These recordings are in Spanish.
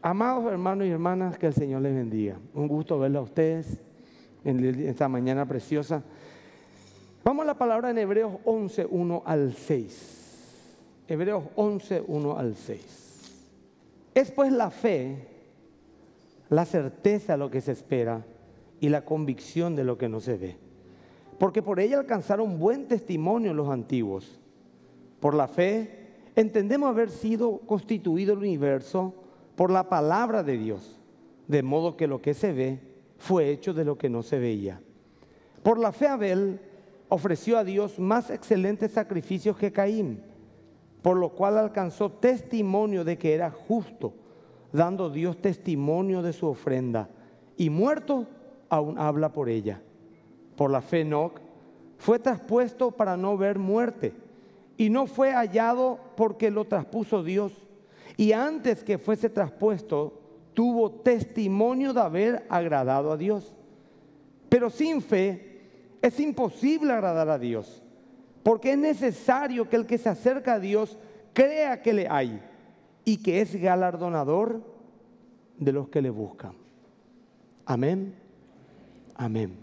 Amados hermanos y hermanas, que el Señor les bendiga. Un gusto verlos a ustedes en esta mañana preciosa. Vamos a la palabra en Hebreos 11, 1 al 6. Hebreos 11, 1 al 6. Es pues la fe, la certeza de lo que se espera y la convicción de lo que no se ve. Porque por ella alcanzaron buen testimonio los antiguos. Por la fe entendemos haber sido constituido el universo por la palabra de Dios, de modo que lo que se ve fue hecho de lo que no se veía. Por la fe Abel ofreció a Dios más excelentes sacrificios que Caín, por lo cual alcanzó testimonio de que era justo, dando Dios testimonio de su ofrenda, y muerto aún habla por ella. Por la fe Enoc fue traspuesto para no ver muerte, y no fue hallado porque lo traspuso Dios, y antes que fuese traspuesto tuvo testimonio de haber agradado a Dios. Pero sin fe es imposible agradar a Dios, porque es necesario que el que se acerca a Dios crea que le hay y que es galardonador de los que le buscan. Amén. Amén.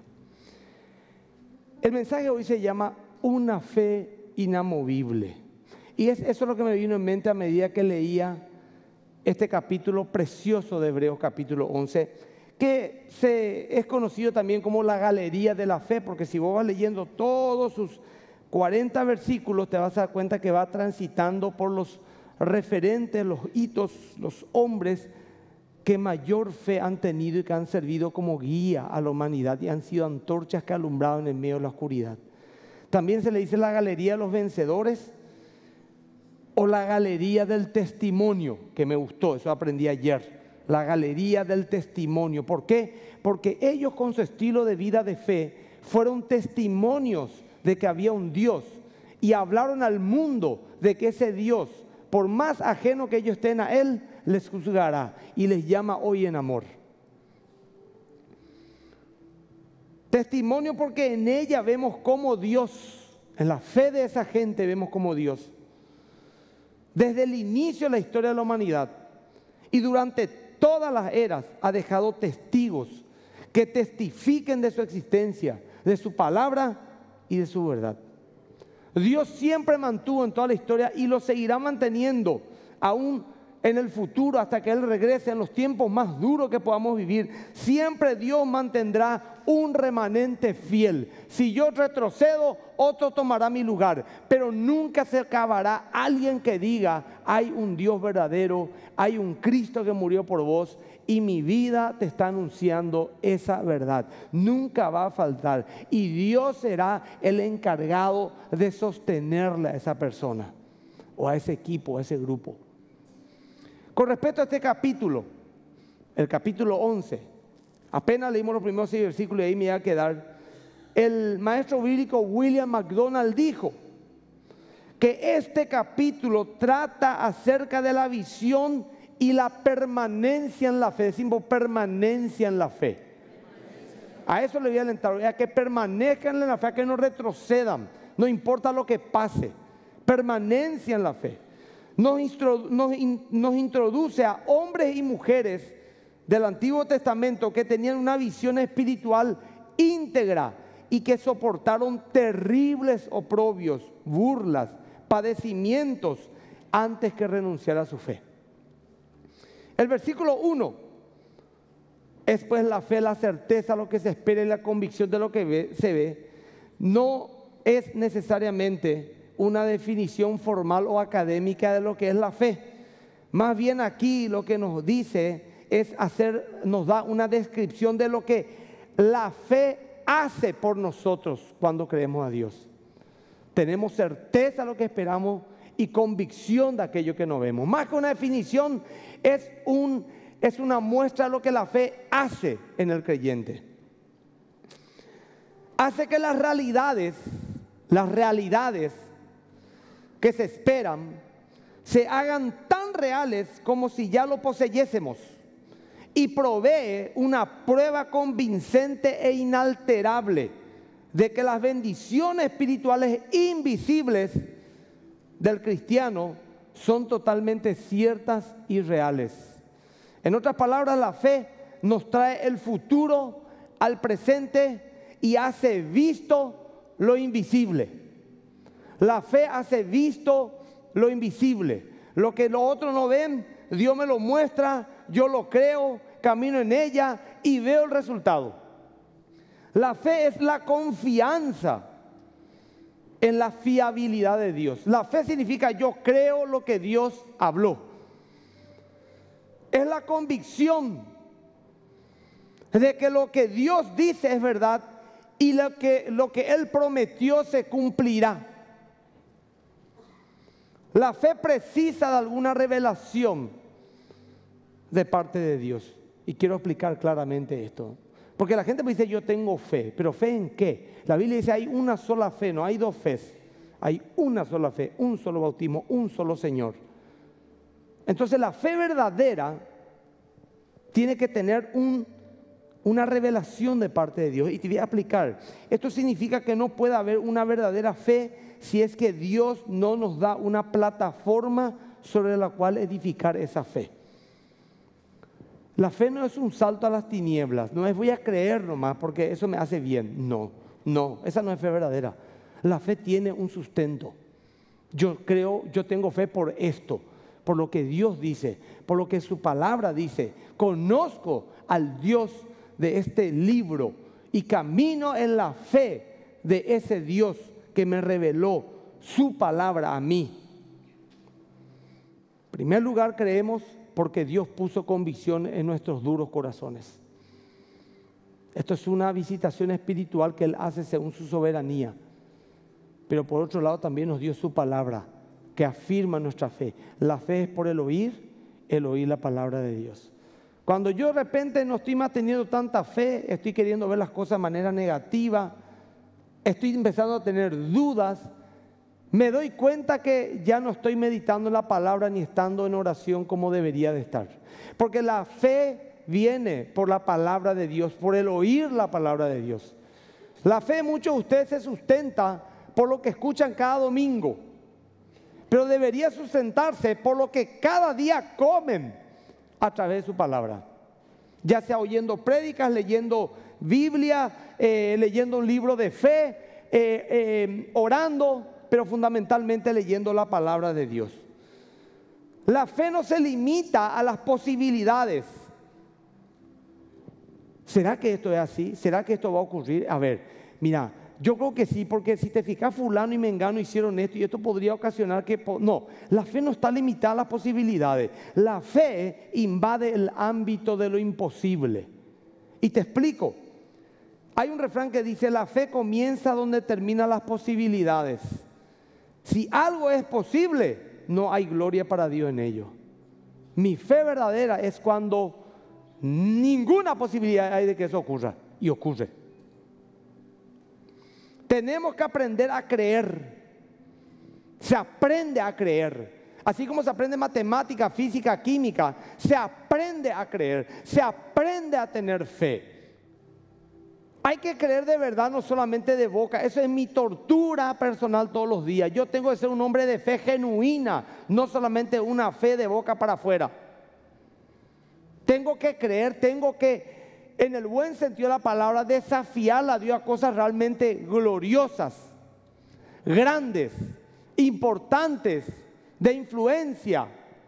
El mensaje hoy se llama una fe inamovible. Y eso es lo que me vino en mente a medida que leía este capítulo precioso de Hebreos capítulo 11, que es conocido también como la galería de la fe, porque si vos vas leyendo todos sus 40 versículos te vas a dar cuenta que va transitando por los referentes, los hitos, los hombres que mayor fe han tenido y que han servido como guía a la humanidad y han sido antorchas que alumbraron en medio de la oscuridad. También se le dice la galería de los vencedores o la galería del testimonio, que me gustó, eso aprendí ayer. La galería del testimonio. ¿Por qué? Porque ellos con su estilo de vida de fe fueron testimonios de que había un Dios y hablaron al mundo de que ese Dios, por más ajeno que ellos estén a Él, les juzgará y les llama hoy en amor. Testimonio porque en ella vemos cómo Dios, en la fe de esa gente vemos cómo Dios, desde el inicio de la historia de la humanidad y durante todas las eras ha dejado testigos que testifiquen de su existencia, de su palabra y de su verdad. Dios siempre mantuvo en toda la historia y lo seguirá manteniendo aún en el futuro hasta que Él regrese en los tiempos más duros que podamos vivir. Siempre Dios mantendrá un remanente fiel. Si yo retrocedo, otro tomará mi lugar, pero nunca se acabará alguien que diga: hay un Dios verdadero, hay un Cristo que murió por vos y mi vida te está anunciando esa verdad. Nunca va a faltar y Dios será el encargado de sostenerle a esa persona o a ese equipo, a ese grupo. Con respecto a este capítulo, el capítulo 11, apenas leímos los primeros 6 versículos y ahí me iba a quedar. El maestro bíblico William MacDonald dijo que este capítulo trata acerca de la visión y la permanencia en la fe. Decimos permanencia en la fe. A eso le voy a alentar, a que permanezcan en la fe, a que no retrocedan, no importa lo que pase. Permanencia en la fe. Nos introduce a hombres y mujeres del Antiguo Testamento que tenían una visión espiritual íntegra y que soportaron terribles oprobios, burlas, padecimientos antes que renunciar a su fe. El versículo 1 es pues la fe, la certeza, lo que se espera y la convicción de lo que se ve. No es necesariamente una definición formal o académica de lo que es la fe. Más bien aquí lo que nos dice es nos da una descripción de lo que la fe hace por nosotros cuando creemos a Dios. Tenemos certeza de lo que esperamos y convicción de aquello que no vemos. Más que una definición, es una muestra de lo que la fe hace en el creyente. Hace que las realidades que se esperan se hagan tan reales como si ya lo poseyésemos, y provee una prueba convincente e inalterable de que las bendiciones espirituales invisibles del cristiano son totalmente ciertas y reales. En otras palabras, la fe nos trae el futuro al presente y hace visto lo invisible. La fe hace visto lo invisible. Lo que los otros no ven, Dios me lo muestra, yo lo creo, camino en ella y veo el resultado. La fe es la confianza en la fiabilidad de Dios. La fe significa yo creo lo que Dios habló. Es la convicción de que lo que Dios dice es verdad y lo que Él prometió se cumplirá. La fe precisa de alguna revelación de parte de Dios. Y quiero explicar claramente esto. Porque la gente me dice, yo tengo fe. ¿Pero fe en qué? La Biblia dice, hay una sola fe, no hay dos fes. Hay una sola fe, un solo bautismo, un solo Señor. Entonces la fe verdadera tiene que tener una revelación de parte de Dios. Y te voy a explicar. Esto significa que no puede haber una verdadera fe si es que Dios no nos da una plataforma sobre la cual edificar esa fe. La fe no es un salto a las tinieblas, no es voy a creer nomás porque eso me hace bien. No, esa no es fe verdadera. La fe tiene un sustento. Yo creo, yo tengo fe por esto, por lo que Dios dice, por lo que su palabra dice. Conozco al Dios de este libro y camino en la fe de ese Dios que me reveló su palabra a mí. En primer lugar, creemos porque Dios puso convicción en nuestros duros corazones. Esto es una visitación espiritual que Él hace según su soberanía. Pero por otro lado también nos dio su palabra que afirma nuestra fe. La fe es por el oír la palabra de Dios. Cuando yo de repente no estoy más teniendo tanta fe, estoy queriendo ver las cosas de manera negativa, estoy empezando a tener dudas, me doy cuenta que ya no estoy meditando en la palabra ni estando en oración como debería de estar. Porque la fe viene por la palabra de Dios, por el oír la palabra de Dios. La fe de muchos de ustedes se sustenta por lo que escuchan cada domingo, pero debería sustentarse por lo que cada día comen a través de su palabra. Ya sea oyendo prédicas, leyendo Biblia, leyendo un libro de fe, orando, pero fundamentalmente leyendo la palabra de Dios. La fe no se limita a las posibilidades. ¿Será que esto es así? ¿Será que esto va a ocurrir? A ver, mira, yo creo que sí, porque si te fijas, fulano y mengano hicieron esto y esto podría ocasionar que... No, la fe no está limitada a las posibilidades. La fe invade el ámbito de lo imposible. Y te explico. Hay un refrán que dice, la fe comienza donde terminan las posibilidades. Si algo es posible, no hay gloria para Dios en ello. Mi fe verdadera es cuando ninguna posibilidad hay de que eso ocurra, y ocurre. Tenemos que aprender a creer. Se aprende a creer. Así como se aprende matemática, física, química, se aprende a creer, se aprende a tener fe. Hay que creer de verdad, no solamente de boca. Eso es mi tortura personal todos los días. Yo tengo que ser un hombre de fe genuina, no solamente una fe de boca para afuera. Tengo que creer, tengo que, en el buen sentido de la palabra, desafiar a Dios a cosas realmente gloriosas, grandes, importantes, de influencia.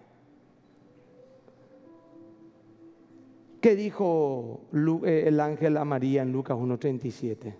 ¿Qué dijo el ángel a María en Lucas 1:37?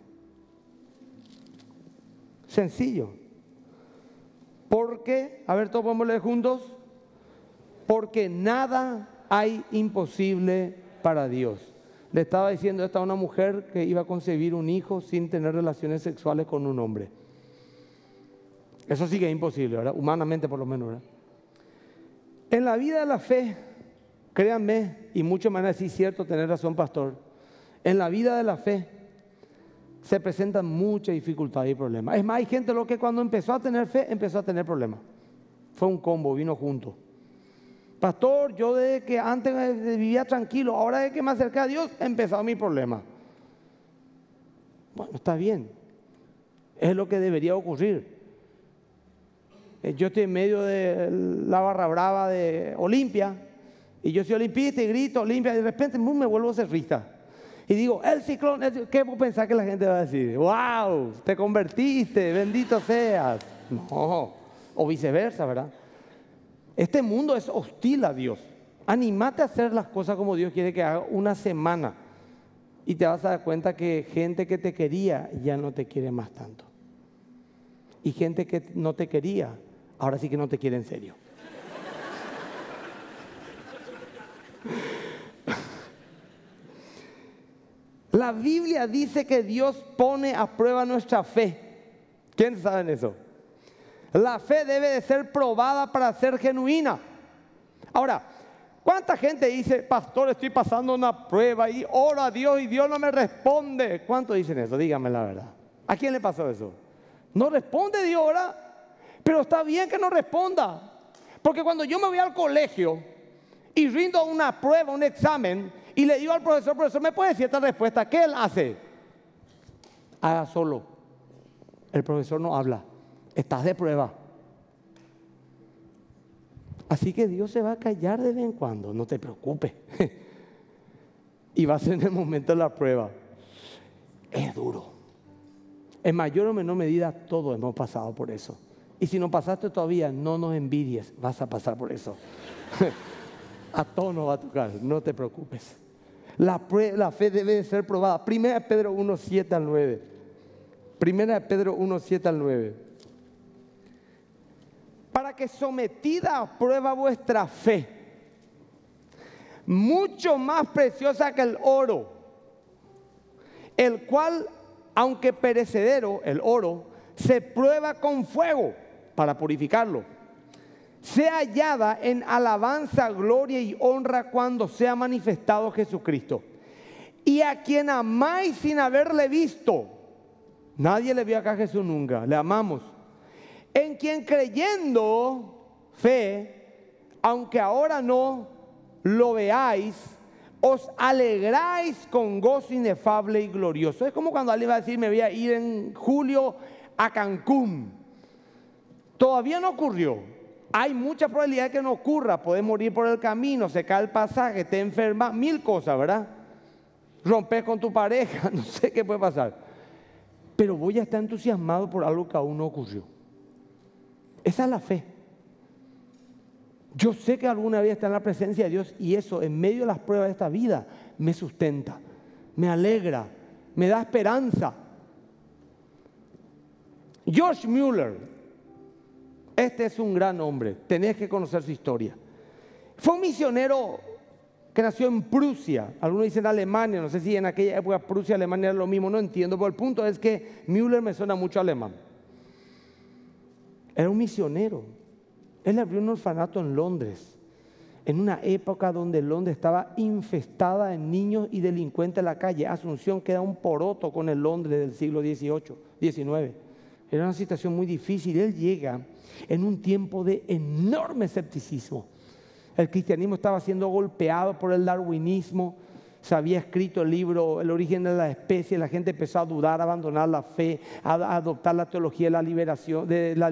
Sencillo. Porque, a ver, todos podemos leer juntos. Porque nada hay imposible para Dios. Le estaba diciendo esta a una mujer que iba a concebir un hijo sin tener relaciones sexuales con un hombre. Eso sí que es imposible, ¿verdad? Humanamente por lo menos, ¿verdad? En la vida de la fe, créanme, y muchos me van a decir, cierto, tener razón, pastor. En la vida de la fe se presentan muchas dificultades y problemas. Es más, hay gente lo que cuando empezó a tener fe, empezó a tener problemas. Fue un combo, vino junto. Pastor, yo desde que antes vivía tranquilo, ahora desde que me acerqué a Dios, he empezado mi problema. Bueno, está bien. Es lo que debería ocurrir. Yo estoy en medio de la barra brava de Olimpia Y yo soy olimpista y grito, limpia, y de repente me vuelvo cerrista. Y digo, el ciclón, ¿qué vos pensás que la gente va a decir? ¡Wow! Te convertiste, bendito seas. No, o viceversa, ¿verdad? Este mundo es hostil a Dios. Anímate a hacer las cosas como Dios quiere que haga una semana. Y te vas a dar cuenta que gente que te quería ya no te quiere más tanto. Y gente que no te quería, ahora sí que no te quiere en serio. La Biblia dice que Dios pone a prueba nuestra fe. ¿Quién sabe eso? La fe debe de ser probada para ser genuina. Ahora, ¿cuánta gente dice, pastor, estoy pasando una prueba y oro a Dios y Dios no me responde? ¿Cuántos dicen eso? Díganme la verdad. ¿A quién le pasó eso? No responde Dios ahora, pero está bien que no responda. Porque cuando yo me voy al colegio y rindo una prueba, un examen, y le digo al profesor, profesor, ¿me puede decir esta respuesta? ¿Qué él hace? Haga solo. El profesor no habla. Estás de prueba. Así que Dios se va a callar de vez en cuando, no te preocupes. Y va a ser en el momento de la prueba. Es duro. En mayor o menor medida todos hemos pasado por eso. Y si no pasaste todavía, no nos envidies, vas a pasar por eso. A todos nos va a tocar, no te preocupes. La fe debe de ser probada. Primera de Pedro 1, 7 al 9. Primera de Pedro 1, 7 al 9. Para que sometida a prueba vuestra fe, mucho más preciosa que el oro, el cual, aunque perecedero, el oro, se prueba con fuego para purificarlo, sea hallada en alabanza, gloria y honra cuando sea manifestado Jesucristo. Y a quien amáis sin haberle visto. Nadie le vio acá a Jesús nunca, le amamos. En quien creyendo fe, aunque ahora no lo veáis, os alegráis con gozo inefable y glorioso. Es como cuando alguien va a decir, me voy a ir en julio a Cancún. Todavía no ocurrió. Hay mucha probabilidad de que no ocurra. Podés morir por el camino, se cae el pasaje, te enfermas, mil cosas, ¿verdad? Rompes con tu pareja, no sé qué puede pasar. Pero voy a estar entusiasmado por algo que aún no ocurrió. Esa es la fe. Yo sé que alguna vez está en la presencia de Dios y eso en medio de las pruebas de esta vida me sustenta, me alegra, me da esperanza. George Mueller, este es un gran hombre, tenés que conocer su historia. Fue un misionero que nació en Prusia, algunos dicen Alemania, no sé si en aquella época Prusia y Alemania era lo mismo, no entiendo, pero el punto es que Müller me suena mucho alemán. Era un misionero. Él abrió un orfanato en Londres, en una época donde Londres estaba infestada de niños y delincuentes en la calle. Asunción queda un poroto con el Londres del siglo XIX. Era una situación muy difícil. Él llega en un tiempo de enorme escepticismo. El cristianismo estaba siendo golpeado por el darwinismo. Se había escrito el libro El origen de la especie. La gente empezó a dudar, a abandonar la fe, a adoptar la teología de la liberación,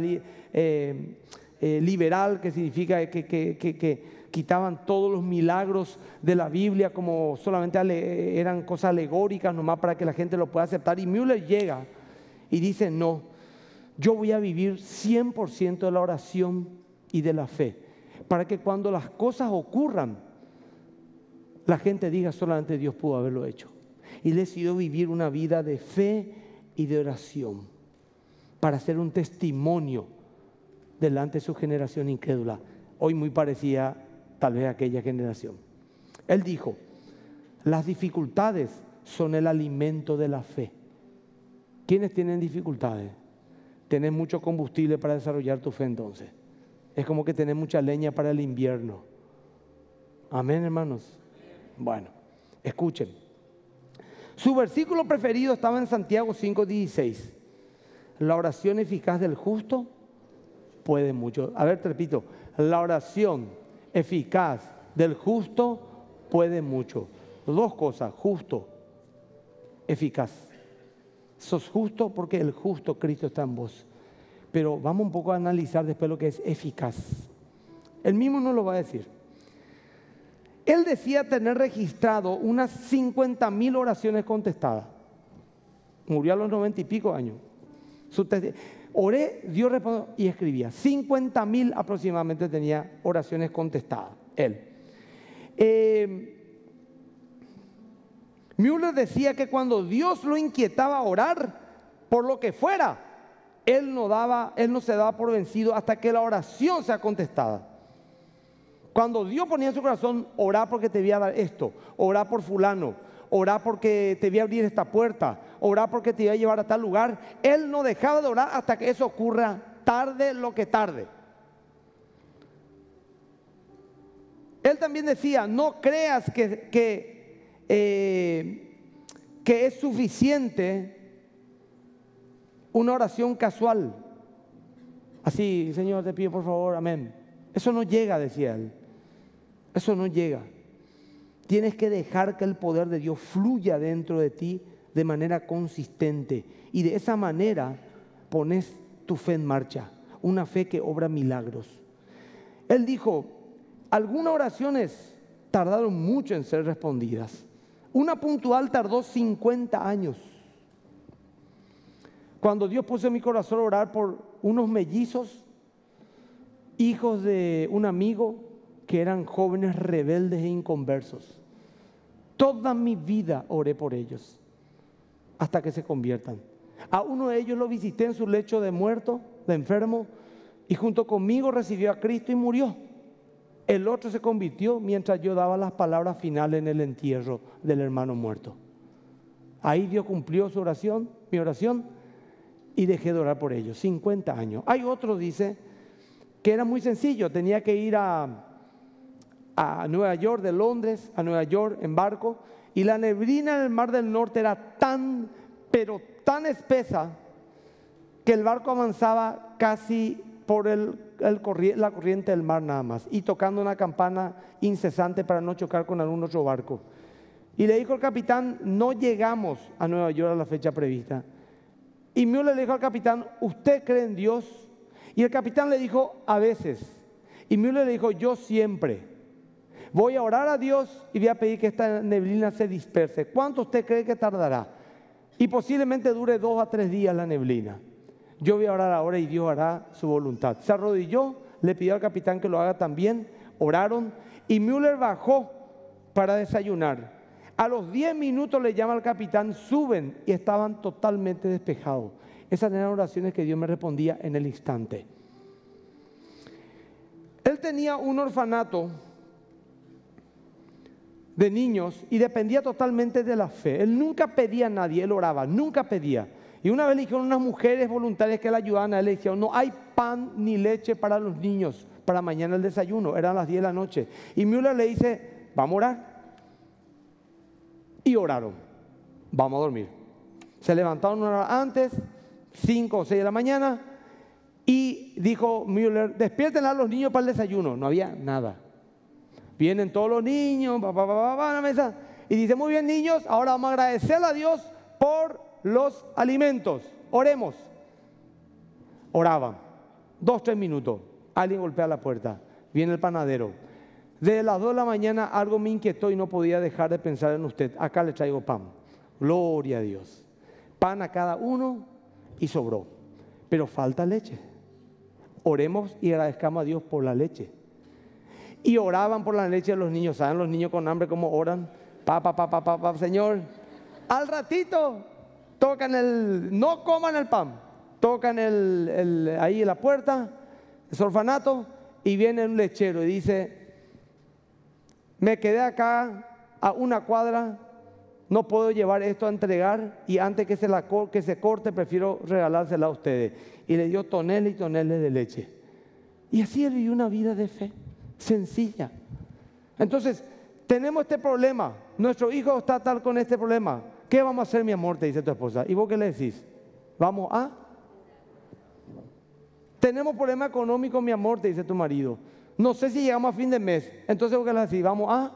liberal, que significa que quitaban todos los milagros de la Biblia como solamente eran cosas alegóricas nomás para que la gente lo pueda aceptar. Y Müller llega y dice, no, yo voy a vivir 100% de la oración y de la fe, para que cuando las cosas ocurran, la gente diga solamente Dios pudo haberlo hecho. Y decidió vivir una vida de fe y de oración, para ser un testimonio delante de su generación incrédula, hoy muy parecida tal vez a aquella generación. Él dijo, las dificultades son el alimento de la fe. ¿Quiénes tienen dificultades? Tenés mucho combustible para desarrollar tu fe entonces. Es como que tenés mucha leña para el invierno. Amén, hermanos. Bueno, escuchen. Su versículo preferido estaba en Santiago 5:16. La oración eficaz del justo puede mucho. A ver, te repito. La oración eficaz del justo puede mucho. Dos cosas, justo, eficaz. Sos justo porque el justo Cristo está en vos. Pero vamos un poco a analizar después lo que es eficaz. Él mismo no lo va a decir. Él decía tener registrado unas 50.000 oraciones contestadas. Murió a los 90 y pico años. Oré, Dios respondió y escribía. 50.000 aproximadamente tenía oraciones contestadas, él. Müller decía que cuando Dios lo inquietaba a orar, por lo que fuera, él no se daba por vencido hasta que la oración sea contestada. Cuando Dios ponía en su corazón, orar porque te voy a dar esto, orar por fulano, orar porque te voy a abrir esta puerta, orar porque te voy a llevar a tal lugar, él no dejaba de orar hasta que eso ocurra, tarde lo que tarde. Él también decía, no creas que es suficiente una oración casual. Así, Señor, te pido por favor, amén. Eso no llega, decía él. Eso no llega. Tienes que dejar que el poder de Dios fluya dentro de ti de manera consistente. Y de esa manera pones tu fe en marcha. Una fe que obra milagros. Él dijo, algunas oraciones tardaron mucho en ser respondidas. Una puntual tardó 50 años. Cuando Dios puso en mi corazón a orar por unos mellizos, hijos de un amigo que eran jóvenes rebeldes e inconversos. Toda mi vida oré por ellos hasta que se conviertan. A uno de ellos lo visité en su lecho de muerto, de enfermo, y junto conmigo recibió a Cristo y murió. El otro se convirtió mientras yo daba las palabras finales en el entierro del hermano muerto. Ahí Dios cumplió su oración, mi oración, y dejé de orar por ellos. 50 años. Hay otro, dice, que era muy sencillo. Tenía que ir a Nueva York, de Londres a Nueva York en barco, y la neblina en el Mar del Norte era tan, pero tan espesa que el barco avanzaba casi por la corriente del mar nada más, y tocando una campana incesante para no chocar con algún otro barco. Y le dijo al capitán, no llegamos a Nueva York a la fecha prevista. Y Müller le dijo al capitán, ¿usted cree en Dios? Y el capitán le dijo, a veces. Y Müller le dijo, yo siempre. Voy a orar a Dios y voy a pedir que esta neblina se disperse. ¿Cuánto usted cree que tardará? Y posiblemente dure 2 a 3 días la neblina. Yo voy a orar ahora y Dios hará su voluntad. Se arrodilló, le pidió al capitán que lo haga también. Oraron y Müller bajó para desayunar. A los 10 minutos le llama al capitán, suben y estaban totalmente despejados. Esas eran oraciones que Dios me respondía en el instante. Él tenía un orfanato de niños y dependía totalmente de la fe. Él nunca pedía a nadie, él oraba, nunca pedía. Y una vez le dijeron unas mujeres voluntarias que le ayudaban a él, le dijeron, no hay pan ni leche para los niños para mañana el desayuno, eran las 10 de la noche. Y Müller le dice, vamos a orar. Y oraron, vamos a dormir. Se levantaron una hora antes, 5 o 6 de la mañana, y dijo Müller, despierten a los niños para el desayuno. No había nada. Vienen todos los niños, a la mesa, y dice, muy bien niños, ahora vamos a agradecerle a Dios por los alimentos. Oremos. Oraban, 2 o 3 minutos, alguien golpea la puerta, viene el panadero. Desde las 2 de la mañana algo me inquietó y no podía dejar de pensar en usted. Acá le traigo pan. Gloria a Dios. Pan a cada uno y sobró. Pero falta leche. Oremos y agradezcamos a Dios por la leche. Y oraban por la leche de los niños. ¿Saben los niños con hambre cómo oran? Señor. Al ratito tocan no coman el pan. Tocan ahí en la puerta, el orfanato, y viene un lechero y dice, me quedé acá a una cuadra, no puedo llevar esto a entregar y antes que se corte prefiero regalársela a ustedes. Y le dio toneles y toneles de leche. Y así él vivió una vida de fe, sencilla. Entonces, tenemos este problema, nuestro hijo está tal con este problema. ¿Qué vamos a hacer, mi amor? Te dice tu esposa. ¿Y vos qué le decís? Vamos a... Tenemos problema económico, mi amor, te dice tu marido. No sé si llegamos a fin de mes. Entonces, ¿qué le decís? Vamos a...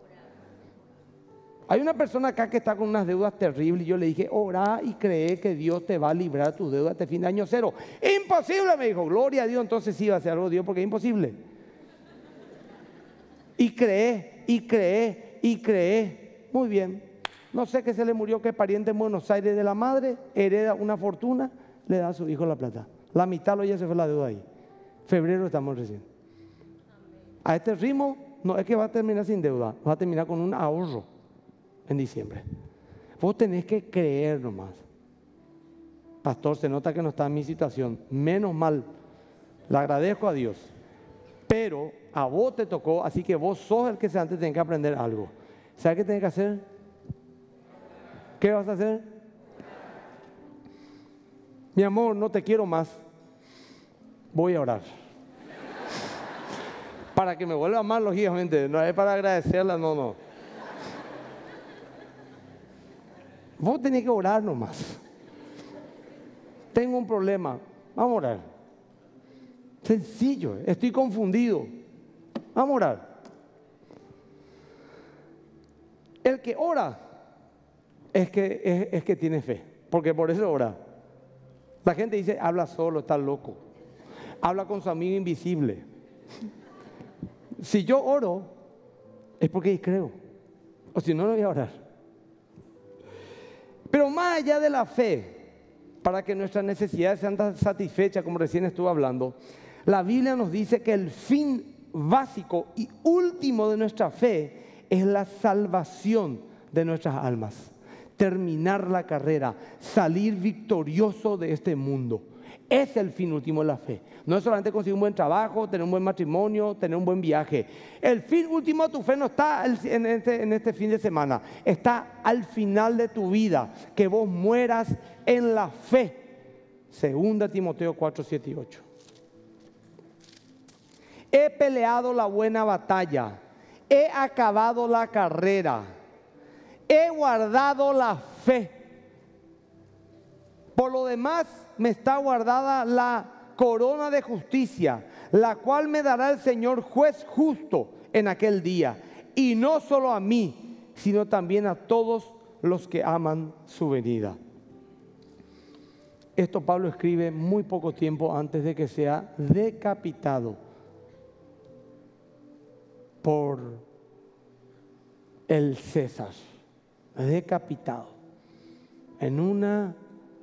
Hay una persona acá que está con unas deudas terribles y yo le dije, orá y cree que Dios te va a librar tus deudas este fin de año cero. Imposible, me dijo. Gloria a Dios, entonces sí va a hacer algo Dios porque es imposible. Y cree. y cree, y cree. Muy bien. No sé, que se le murió, que pariente en Buenos Aires de la madre, hereda una fortuna, le da a su hijo la plata. La mitad ya se fue la deuda ahí. Febrero estamos recién. A este ritmo, no es que va a terminar sin deuda, va a terminar con un ahorro en diciembre. Vos tenés que creer nomás. Pastor, se nota que no está en mi situación. Menos mal, le agradezco a Dios. Pero a vos te tocó, así que vos sos el que antes tenés que aprender algo. ¿Sabes qué tenés que hacer? ¿Qué vas a hacer? Mi amor, no te quiero más. Voy a orar. Para que me vuelva más, lógicamente. No es para agradecerla, no. Vos tenés que orar nomás. Tengo un problema. Vamos a orar. Sencillo, estoy confundido. Vamos a orar. El que ora es que tiene fe, porque por eso ora. La gente dice, habla solo, está loco. Habla con su amigo invisible. Si yo oro, es porque creo. O si no, no voy a orar. Pero más allá de la fe, para que nuestras necesidades sean satisfechas, como recién estuve hablando, la Biblia nos dice que el fin básico y último de nuestra fe es la salvación de nuestras almas. Terminar la carrera, salir victorioso de este mundo. Es el fin último de la fe. No es solamente conseguir un buen trabajo, tener un buen matrimonio, tener un buen viaje. El fin último de tu fe no está en este fin de semana. Está al final de tu vida. Que vos mueras en la fe. 2 Timoteo 4, 7 y 8. He peleado la buena batalla. He acabado la carrera. He guardado la fe. Por lo demás, me está guardada la corona de justicia, la cual me dará el Señor juez justo en aquel día. Y no solo a mí, sino también a todos los que aman su venida. Esto Pablo escribe muy poco tiempo antes de que sea decapitado por el César. Decapitado en una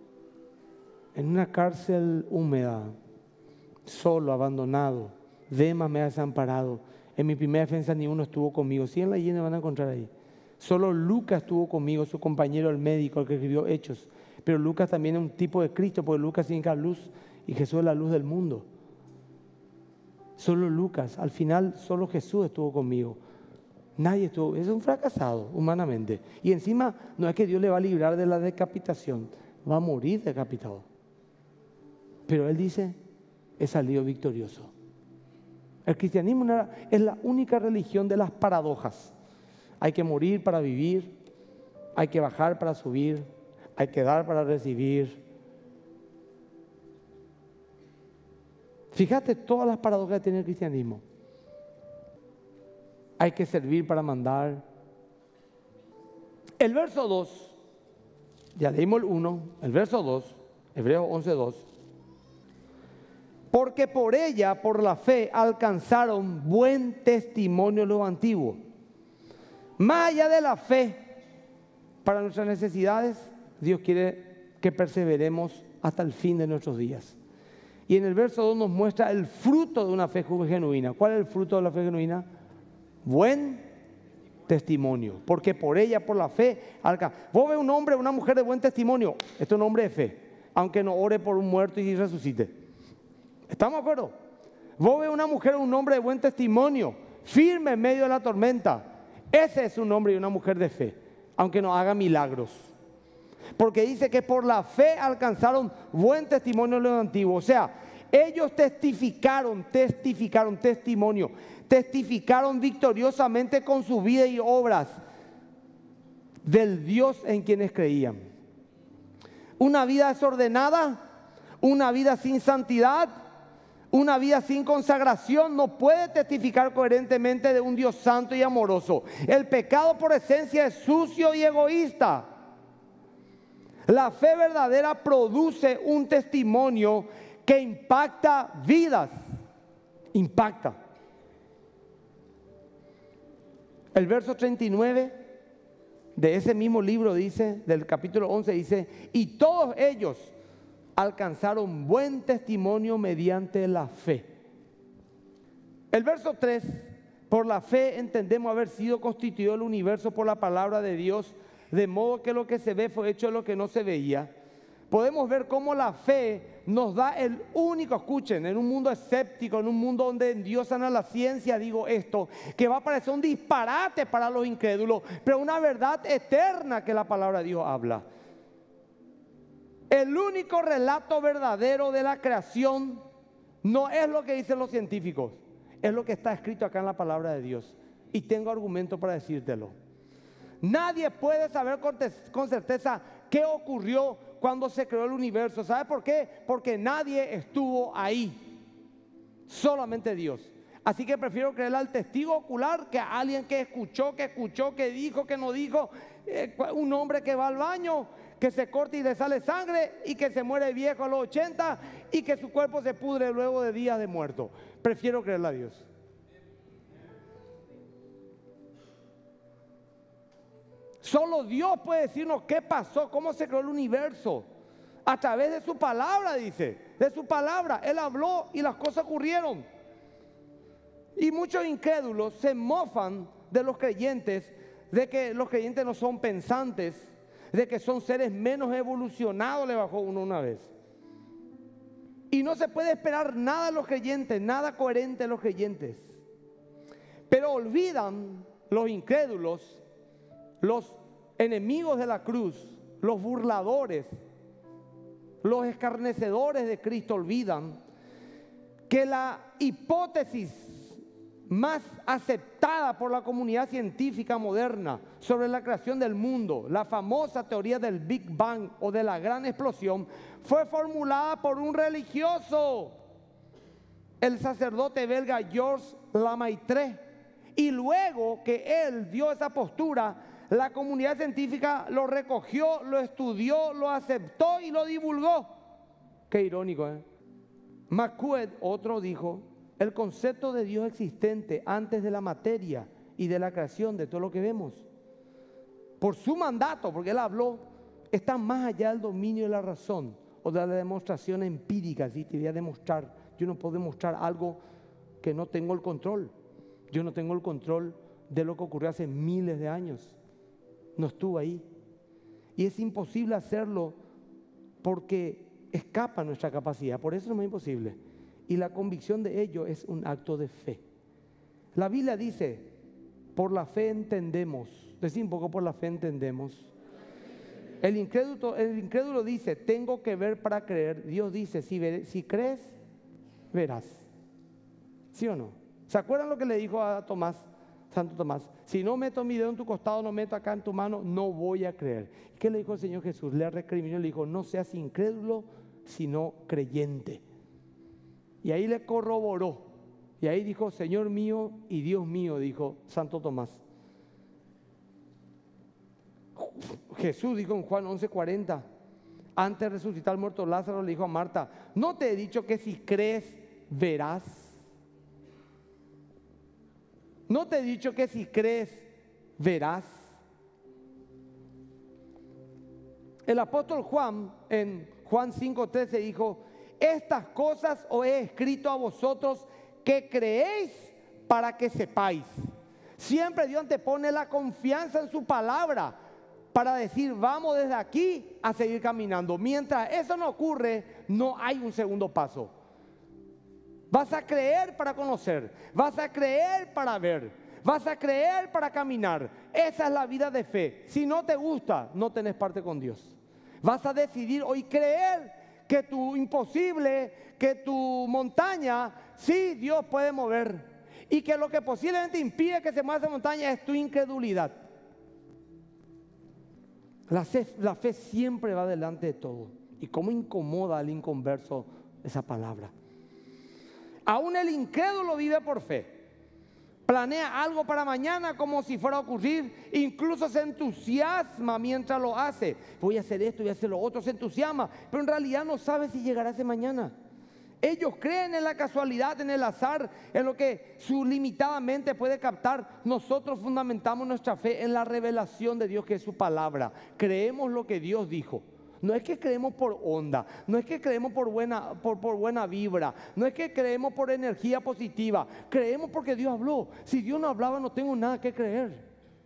cárcel húmeda, solo, abandonado. Demas me ha desamparado. En mi primera defensa ni uno estuvo conmigo. Si en la llena van a encontrar ahí. Solo Lucas estuvo conmigo, su compañero, el médico, el que escribió Hechos. Pero Lucas también es un tipo de Cristo, porque Lucas significa luz y Jesús es la luz del mundo. Solo Lucas, al final solo Jesús estuvo conmigo. Nadie estuvo, es un fracasado humanamente. Y encima no es que Dios le va a librar de la decapitación, va a morir decapitado. Pero él dice, he salido victorioso. El cristianismo es la única religión de las paradojas. Hay que morir para vivir, hay que bajar para subir, hay que dar para recibir. Fíjate todas las paradojas que tiene el cristianismo. Hay que servir para mandar. El verso 2, ya leímos el 1, el verso 2, Hebreos 11:2. Porque por ella, por la fe, alcanzaron buen testimonio los antiguos. Más allá de la fe, para nuestras necesidades, Dios quiere que perseveremos hasta el fin de nuestros días. Y en el verso 2 nos muestra el fruto de una fe genuina. ¿Cuál es el fruto de la fe genuina? Buen testimonio. Porque por ella, por la fe, vos ves un hombre o una mujer de buen testimonio, esto es un hombre de fe, aunque no ore por un muerto y resucite. ¿Estamos de acuerdo? Vos ves una mujer o un hombre de buen testimonio, firme en medio de la tormenta. Ese es un hombre y una mujer de fe, aunque no haga milagros. Porque dice que por la fe alcanzaron buen testimonio en los antiguos. O sea, ellos testificaron victoriosamente con su vida y obras del Dios en quienes creían. Una vida desordenada, una vida sin santidad, una vida sin consagración no puede testificar coherentemente de un Dios santo y amoroso. El pecado por esencia es sucio y egoísta. La fe verdadera produce un testimonio que impacta vidas. Impacta. El verso 39 de ese mismo libro dice, del capítulo 11 dice, y todos ellos alcanzaron buen testimonio mediante la fe. El verso 3, por la fe entendemos haber sido constituido el universo por la palabra de Dios, de modo que lo que se ve fue hecho de lo que no se veía. Podemos ver cómo la fe nos da el único, escuchen, en un mundo escéptico, en un mundo donde endiosan a la ciencia, digo esto, que va a parecer un disparate para los incrédulos, pero una verdad eterna que la palabra de Dios habla. El único relato verdadero de la creación no es lo que dicen los científicos, es lo que está escrito acá en la palabra de Dios. Y tengo argumento para decírtelo. Nadie puede saber con certeza qué ocurrió cuando se creó el universo. ¿Sabe por qué? Porque nadie estuvo ahí, solamente Dios. Así que prefiero creerle al testigo ocular que a alguien que escuchó, que dijo, que no dijo. Un hombre que va al baño, que se corta y le sale sangre y que se muere viejo a los 80 y que su cuerpo se pudre luego de días de muerto. Prefiero creerle a Dios. Solo Dios puede decirnos qué pasó, cómo se creó el universo. A través de su palabra, dice. De su palabra. Él habló y las cosas ocurrieron. Y muchos incrédulos se mofan de los creyentes, de que los creyentes no son pensantes, de que son seres menos evolucionados, le bajó uno una vez. Y no se puede esperar nada de los creyentes, nada coherente de los creyentes. Pero olvidan los incrédulos, los enemigos de la cruz, los burladores, los escarnecedores de Cristo, olvidan que la hipótesis más aceptada por la comunidad científica moderna sobre la creación del mundo, la famosa teoría del Big Bang o de la gran explosión, fue formulada por un religioso, el sacerdote belga Georges Lemaitre. Y luego que él dio esa postura, la comunidad científica lo recogió, lo estudió, lo aceptó y lo divulgó. Qué irónico, ¿eh? McCoy, otro, dijo: el concepto de Dios existente antes de la materia y de la creación, de todo lo que vemos, por su mandato, porque él habló, está más allá del dominio de la razón o de la demostración empírica. Si te voy a demostrar, yo no puedo demostrar algo que no tengo el control. Yo no tengo el control de lo que ocurrió hace miles de años. No estuve ahí. Y es imposible hacerlo porque escapa nuestra capacidad. Por eso es muy imposible. Y la convicción de ello es un acto de fe. La Biblia dice: por la fe entendemos. Decí un poco: por la fe entendemos. El incrédulo dice: tengo que ver para creer. Dios dice: si crees, verás. ¿Sí o no? ¿Se acuerdan lo que le dijo a Tomás, Santo Tomás? Si no meto mi dedo en tu costado, no meto acá en tu mano, no voy a creer. ¿Qué le dijo el Señor Jesús? Le recriminó, le dijo: no seas incrédulo, sino creyente. Y ahí le corroboró. Y ahí dijo: Señor mío y Dios mío, dijo Santo Tomás. Jesús dijo en Juan 11:40, antes de resucitar al muerto Lázaro, le dijo a Marta: ¿no te he dicho que si crees, verás? ¿No te he dicho que si crees, verás? El apóstol Juan, en Juan 5:13, dijo: estas cosas os he escrito a vosotros que creéis para que sepáis. Siempre Dios antepone la confianza en su palabra para decir: vamos desde aquí a seguir caminando. Mientras eso no ocurre, no hay un segundo paso. Vas a creer para conocer, vas a creer para ver, vas a creer para caminar. Esa es la vida de fe. Si no te gusta, no tenés parte con Dios. Vas a decidir hoy creer que tu imposible, que tu montaña, sí, Dios puede mover. Y que lo que posiblemente impide que se mueva esa montaña es tu incredulidad. La fe siempre va delante de todo. Y cómo incomoda al inconverso esa palabra. Aún el incrédulo vive por fe. Planea algo para mañana como si fuera a ocurrir. Incluso se entusiasma mientras lo hace. Voy a hacer esto, voy a hacer lo otro. Se entusiasma, pero en realidad no sabe si llegará ese mañana. Ellos creen en la casualidad, en el azar, en lo que su limitada mente puede captar. Nosotros fundamentamos nuestra fe en la revelación de Dios, que es su palabra. Creemos lo que Dios dijo. No es que creemos por onda, no es que creemos por buena vibra, no es que creemos por energía positiva. Creemos porque Dios habló. Si Dios no hablaba, no tengo nada que creer.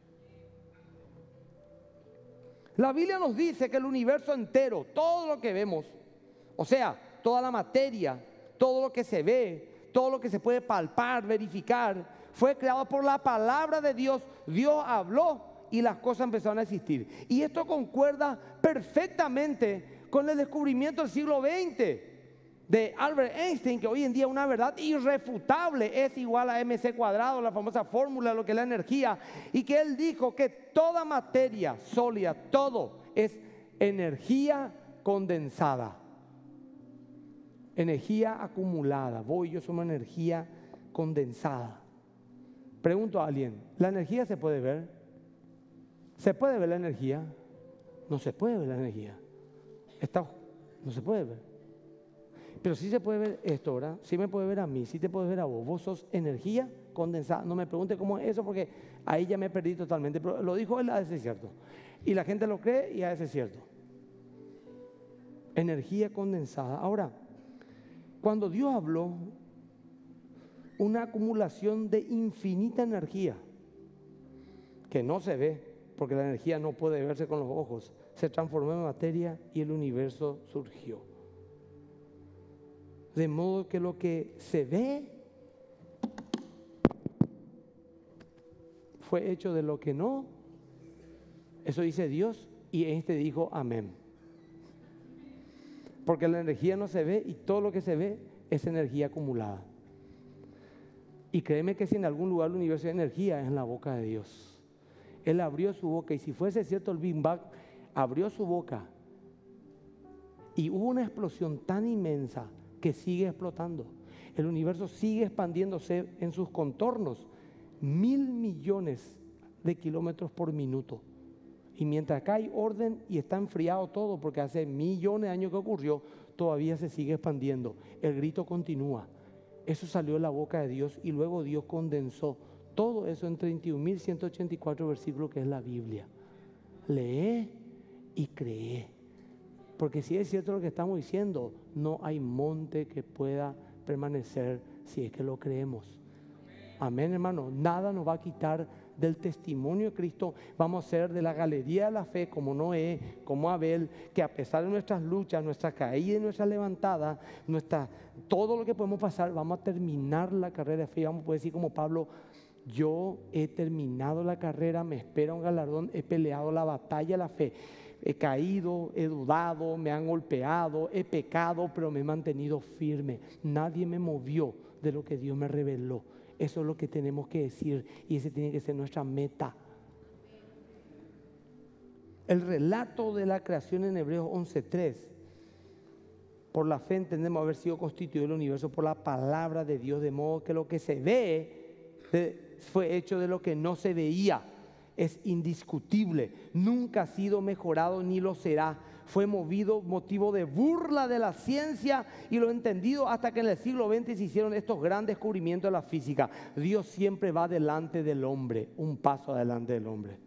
La Biblia nos dice que el universo entero, todo lo que vemos, o sea, toda la materia, todo lo que se ve, todo lo que se puede palpar, verificar, fue creado por la palabra de Dios. Dios habló y las cosas empezaron a existir. Y esto concuerda perfectamente con el descubrimiento del siglo XX de Albert Einstein, que hoy en día una verdad irrefutable es igual a mc cuadrado, la famosa fórmula de lo que es la energía, y que él dijo que toda materia sólida, todo es energía condensada, energía acumulada. Vos y yo somos energía condensada. Pregunto a alguien, ¿la energía se puede ver? ¿Se puede ver la energía? No se puede ver la energía. No se puede ver. Pero sí se puede ver esto, ¿verdad? Sí me puede ver a mí, sí te puedes ver a vos. Vos sos energía condensada. No me pregunte cómo es eso, porque ahí ya me perdí totalmente. Pero lo dijo él, a veces es cierto. Y la gente lo cree y a veces es cierto. Energía condensada. Ahora, cuando Dios habló, una acumulación de infinita energía que no se ve, porque la energía no puede verse con los ojos, se transformó en materia y el universo surgió. De modo que lo que se ve fue hecho de lo que no. Eso dice Dios, y este dijo amén. Porque la energía no se ve y todo lo que se ve es energía acumulada. Y créeme que si en algún lugar el universo de energía es en la boca de Dios. Él abrió su boca, y si fuese cierto el Big Bang, abrió su boca y hubo una explosión tan inmensa que sigue explotando. El universo sigue expandiéndose en sus contornos 1.000 millones de kilómetros por minuto. Y mientras acá hay orden y está enfriado todo, porque hace millones de años que ocurrió, todavía se sigue expandiendo. El grito continúa. Eso salió de la boca de Dios, y luego Dios condensó todo eso en 31.184 versículos, que es la Biblia. Lee y cree. Porque si es cierto lo que estamos diciendo, no hay monte que pueda permanecer si es que lo creemos. Amén, hermano. Nada nos va a quitar del testimonio de Cristo. Vamos a ser de la galería de la fe, como Noé, como Abel, que a pesar de nuestras luchas, nuestras caídas y nuestras levantadas, todo lo que podemos pasar, vamos a terminar la carrera de fe. Vamos a poder decir como Pablo: yo he terminado la carrera, me espera un galardón, he peleado la batalla de la fe. He caído, he dudado, me han golpeado, he pecado, pero me he mantenido firme. Nadie me movió de lo que Dios me reveló. Eso es lo que tenemos que decir, y ese tiene que ser nuestra meta. El relato de la creación en Hebreos 11:3. Por la fe entendemos haber sido constituido el universo por la palabra de Dios, de modo que lo que se ve fue hecho de lo que no se veía. Es indiscutible, nunca ha sido mejorado ni lo será. Fue motivo de burla de la ciencia y lo entendido, hasta que en el siglo XX se hicieron estos grandes descubrimientos de la física. Dios siempre va delante del hombre, un paso adelante del hombre.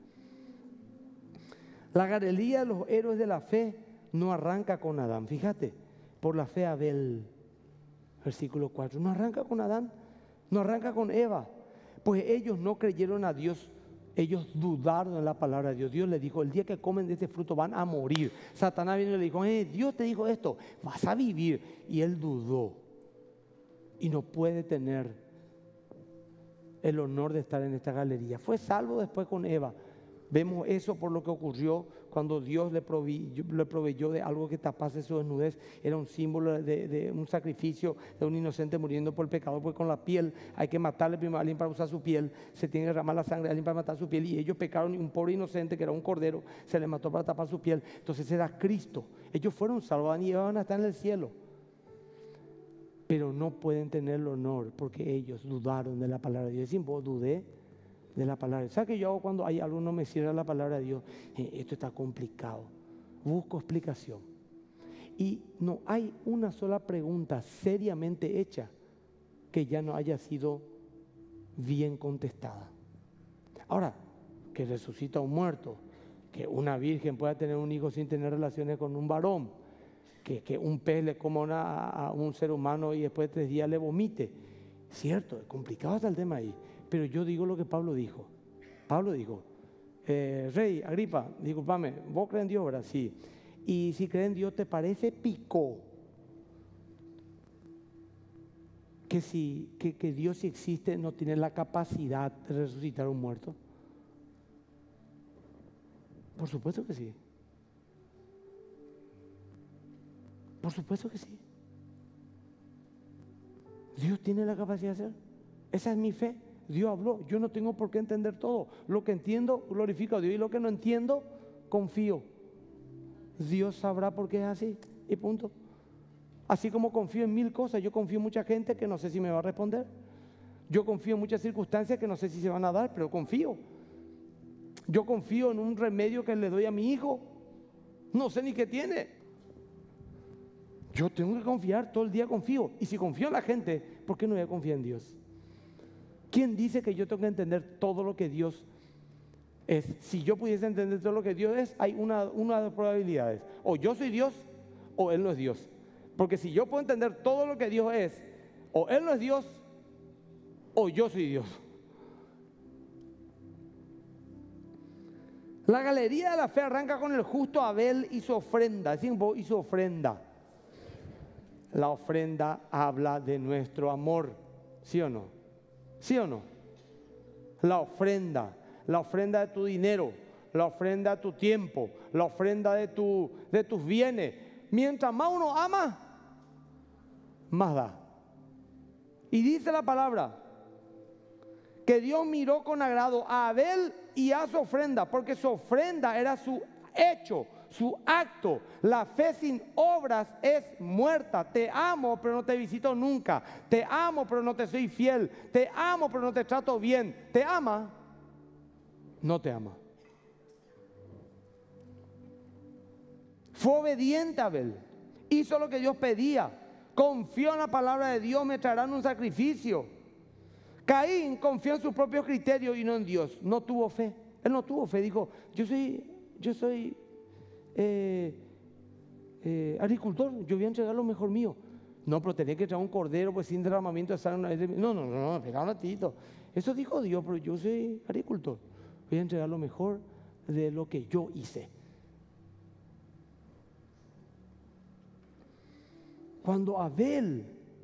La galería de los héroes de la fe no arranca con Adán. Fíjate, por la fe Abel, versículo 4, no arranca con Adán, no arranca con Eva, pues ellos no creyeron a Dios. Ellos dudaron en la palabra de Dios. Dios les dijo: el día que comen de este fruto van a morir. Satanás vino y le dijo: Dios te dijo esto, vas a vivir. Y él dudó y no puede tener el honor de estar en esta galería. Fue salvo después con Eva. Vemos eso por lo que ocurrió cuando Dios le proveyó de algo que tapase su desnudez. Era un símbolo de un sacrificio de un inocente muriendo por el pecado, porque con la piel hay que matarle primero a alguien para usar su piel. Se tiene que derramar la sangre de alguien para matar su piel, y ellos pecaron, y un pobre inocente que era un cordero se le mató para tapar su piel. Entonces era Cristo. Ellos fueron salvos y van a estar en el cielo, pero no pueden tener el honor porque ellos dudaron de la palabra de Dios. Dicen: vos dudé de la palabra. ¿Sabes qué yo hago cuando hay algo no me cierra la palabra de Dios? Esto está complicado. Busco explicación. Y no hay una sola pregunta seriamente hecha que ya no haya sido bien contestada. Ahora, que resucita a un muerto, que una virgen pueda tener un hijo sin tener relaciones con un varón, que un pez le coma a un ser humano y después de 3 días le vomite. Cierto, es complicado está el tema ahí, pero yo digo lo que Pablo dijo. Pablo dijo, Rey Agripa, discúlpame, ¿vos crees en Dios, verdad? Sí. Y si crees en Dios, ¿te parece pico que Dios, si existe, no tiene la capacidad de resucitar a un muerto? Por supuesto que sí. Por supuesto que sí. Dios tiene la capacidad de hacer. Esa es mi fe. Dios habló. Yo no tengo por qué entender todo. Lo que entiendo, glorifico a Dios. Y lo que no entiendo, confío. Dios sabrá por qué es así. Y punto. Así como confío en 1000 cosas, yo confío en mucha gente que no sé si me va a responder. Yo confío en muchas circunstancias que no sé si se van a dar, pero confío. Yo confío en un remedio que le doy a mi hijo. No sé ni qué tiene. Yo tengo que confiar, todo el día confío. Y si confío en la gente, ¿por qué no voy a confiar en Dios? ¿Quién dice que yo tengo que entender todo lo que Dios es? Si yo pudiese entender todo lo que Dios es, hay una de las probabilidades. O yo soy Dios, o Él no es Dios. Porque si yo puedo entender todo lo que Dios es, o Él no es Dios, o yo soy Dios. La galería de la fe arranca con el justo Abel y su ofrenda. Y su ofrenda. La ofrenda habla de nuestro amor, ¿sí o no? ¿Sí o no? La ofrenda de tu dinero, la ofrenda de tu tiempo, la ofrenda de tus bienes. Mientras más uno ama, más da. Y dice la palabra que Dios miró con agrado a Abel y a su ofrenda, porque su ofrenda era su hecho, su acto. La fe sin obras es muerta. Te amo, pero no te visito nunca. Te amo, pero no te soy fiel. Te amo, pero no te trato bien. ¿Te ama? No te ama. Fue obediente Abel. Hizo lo que Dios pedía. Confió en la palabra de Dios, me traerán un sacrificio. Caín confió en sus propios criterios y no en Dios. No tuvo fe. Él no tuvo fe. Dijo, yo soy agricultor, yo voy a entregar lo mejor mío. No, pero tenía que traer un cordero pues sin derramamiento de sangre. No, espera un ratito. Eso dijo Dios, pero yo soy agricultor. Voy a entregar lo mejor de lo que yo hice. Cuando Abel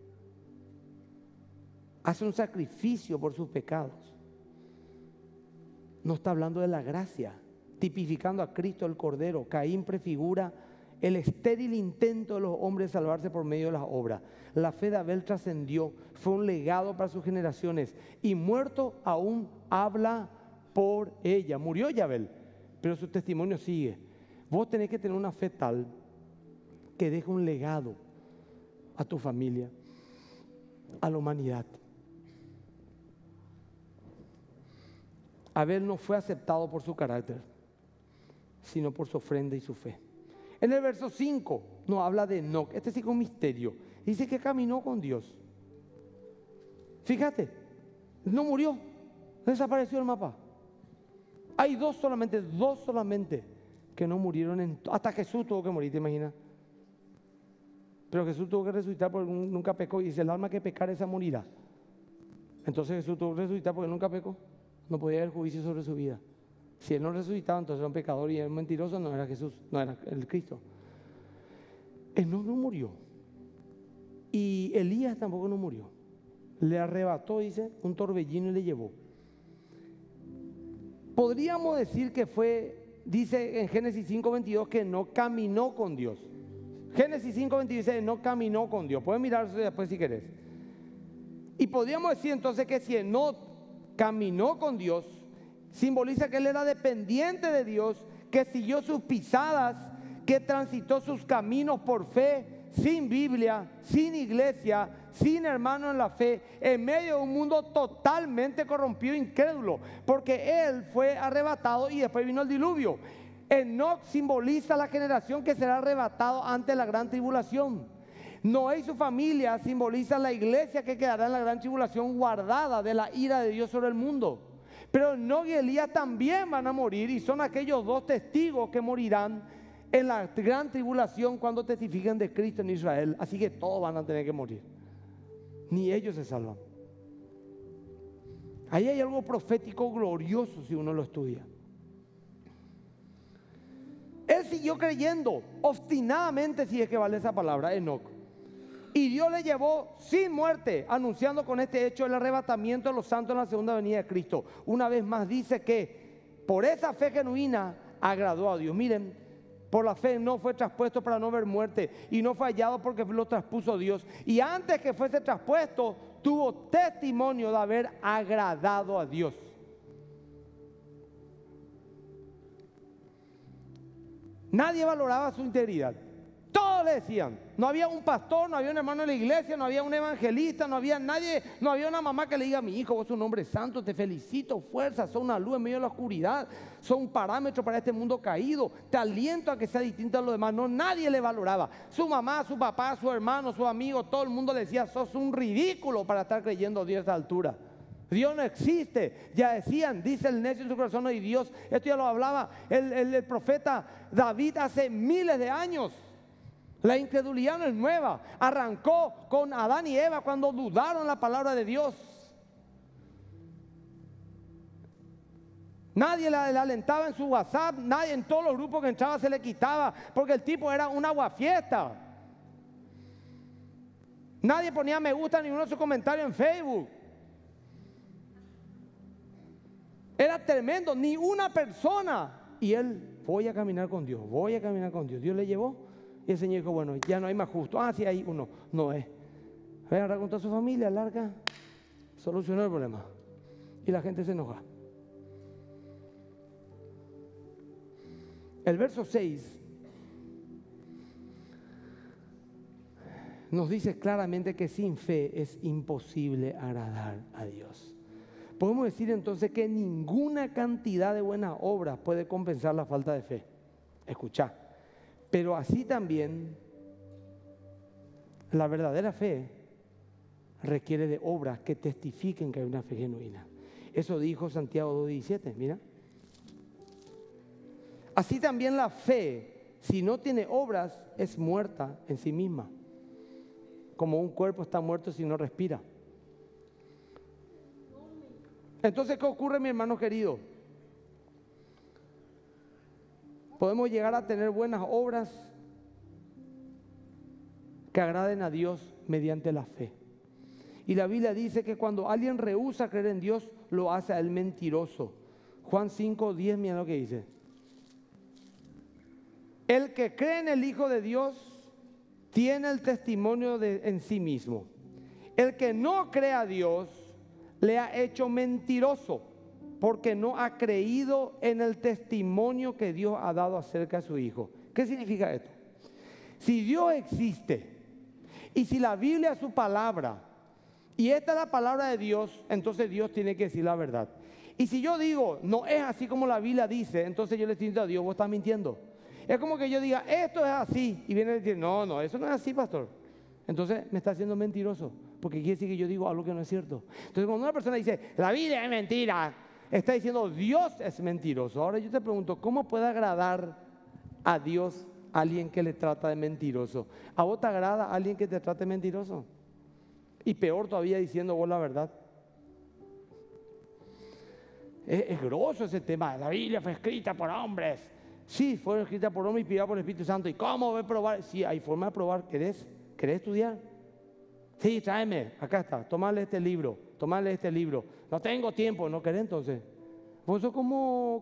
hace un sacrificio por sus pecados, no está hablando de la gracia, tipificando a Cristo el Cordero. Caín prefigura el estéril intento de los hombres de salvarse por medio de las obras. La fe de Abel trascendió, fue un legado para sus generaciones y muerto aún habla por ella. Murió ya Abel, pero su testimonio sigue. Vos tenés que tener una fe tal que deje un legado a tu familia, a la humanidad. Abel no fue aceptado por su carácter, sino por su ofrenda y su fe. En el verso 5 nos habla de Enoc. Este sí es un misterio. Dice que caminó con Dios. Fíjate, no murió, desapareció el mapa. Hay dos solamente que no murieron. Hasta Jesús tuvo que morir, ¿te imaginas? Pero Jesús tuvo que resucitar porque nunca pecó. Y dice, el alma que pecar esa morirá. Entonces Jesús tuvo que resucitar porque nunca pecó. No podía haber juicio sobre su vida. Si Él no resucitaba, entonces era un pecador y era un mentiroso, no era Jesús, no era el Cristo. Él no murió. Y Elías tampoco no murió. Le arrebató, dice, un torbellino y le llevó. Podríamos decir que fue, dice en Génesis 5:22, que no caminó con Dios. Génesis 5:22 dice, no caminó con Dios. Puedes mirarlo después si querés. Y podríamos decir entonces que si no caminó con Dios, simboliza que él era dependiente de Dios, que siguió sus pisadas, que transitó sus caminos por fe, sin Biblia, sin iglesia, sin hermano en la fe, en medio de un mundo totalmente corrompido e incrédulo, porque él fue arrebatado y después vino el diluvio. Enoc simboliza la generación que será arrebatado ante la gran tribulación. Noé y su familia simbolizan la iglesia que quedará en la gran tribulación guardada de la ira de Dios sobre el mundo. Pero Enoc y Elías también van a morir y son aquellos dos testigos que morirán en la gran tribulación cuando testifiquen de Cristo en Israel. Así que todos van a tener que morir. Ni ellos se salvan. Ahí hay algo profético glorioso si uno lo estudia. Él siguió creyendo obstinadamente, si es que vale esa palabra, Enoc. Y Dios le llevó sin muerte, anunciando con este hecho el arrebatamiento de los santos en la segunda venida de Cristo. Una vez más dice que por esa fe genuina agradó a Dios. Miren, por la fe no fue traspuesto para no ver muerte y no fue hallado porque lo traspuso Dios. Y antes que fuese traspuesto, tuvo testimonio de haber agradado a Dios. Nadie valoraba su integridad. Todos le decían. No había un pastor, no había un hermano de la iglesia, no había un evangelista, no había nadie, no había una mamá que le diga: mi hijo, vos sos un hombre santo, te felicito, fuerza, sos una luz en medio de la oscuridad, sos un parámetro para este mundo caído, te aliento a que sea distinto a los demás. No, nadie le valoraba. Su mamá, su papá, su hermano, su amigo, todo el mundo le decía: sos un ridículo para estar creyendo a Dios a esta altura. Dios no existe. Ya decían, dice el necio en su corazón: no hay Dios. Esto ya lo hablaba el profeta David hace miles de años. La incredulidad no es nueva. Arrancó con Adán y Eva cuando dudaron la palabra de Dios. Nadie le alentaba en su WhatsApp, nadie en todos los grupos que entraba se le quitaba, porque el tipo era un aguafiesta. Nadie ponía me gusta ni uno de sus comentarios en Facebook. Era tremendo, ni una persona. Y él: voy a caminar con Dios, voy a caminar con Dios. Dios le llevó y el Señor dijo: bueno, ya no hay más justo. Ah, sí, hay uno, Noé. Voy a hablar con toda su familia, larga, solucionó el problema. Y la gente se enoja. El verso 6 nos dice claramente que sin fe es imposible agradar a Dios. Podemos decir entonces que ninguna cantidad de buenas obras puede compensar la falta de fe. Escuchá, pero así también la verdadera fe requiere de obras que testifiquen que hay una fe genuina. Eso dijo Santiago 2:17, mira. Así también la fe, si no tiene obras, es muerta en sí misma. Como un cuerpo está muerto si no respira. Entonces, ¿qué ocurre, mi hermano querido? Podemos llegar a tener buenas obras que agraden a Dios mediante la fe. Y la Biblia dice que cuando alguien rehúsa creer en Dios, lo hace a él mentiroso. Juan 5:10, mira lo que dice. El que cree en el Hijo de Dios tiene el testimonio en sí mismo. El que no cree a Dios le ha hecho mentiroso, porque no ha creído en el testimonio que Dios ha dado acerca de su Hijo. ¿Qué significa esto? Si Dios existe y si la Biblia es su palabra y esta es la palabra de Dios, entonces Dios tiene que decir la verdad. Y si yo digo no es así como la Biblia dice, entonces yo le estoy diciendo a Dios: vos estás mintiendo. Es como que yo diga esto es así y viene a decir no, eso no es así, pastor. Entonces me está haciendo mentiroso, porque quiere decir que yo digo algo que no es cierto. Entonces cuando una persona dice la Biblia es mentira, está diciendo Dios es mentiroso. Ahora yo te pregunto, ¿cómo puede agradar a Dios a alguien que le trata de mentiroso? ¿A vos te agrada a alguien que te trate de mentiroso? Y peor todavía diciendo vos la verdad. Es grosso ese tema. La Biblia fue escrita por hombres. Sí, fue escrita por hombres y inspirada por el Espíritu Santo. ¿Y cómo voy a probar? Sí, hay forma de probar. ¿Querés estudiar? Sí, tráeme, acá está, tomale este libro. No tengo tiempo, ¿no querés entonces? Vos sos como